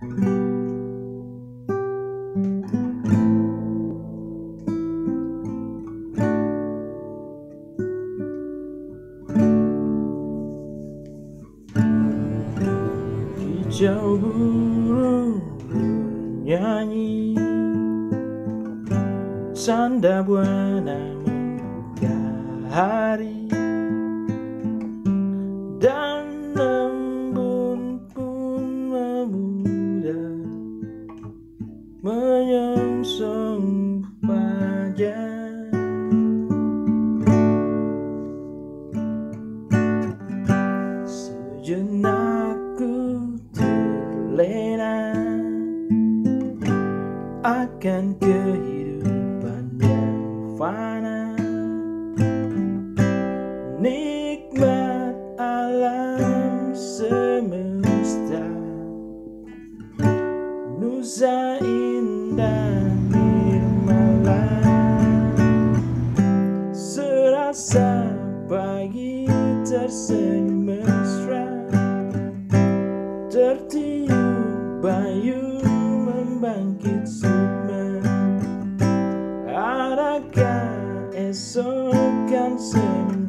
Hijau burung bernyanyi, canda buana membuka hari, dan embun pun memudar menyongsong fajar. Sejenak ku terlena akan kehidupan yang fana, nikmat alam semesta, nusa indah nirmala, serasa pagi tersenyum mesra, tertiup bayu membangkit sukma. Adakah esok kan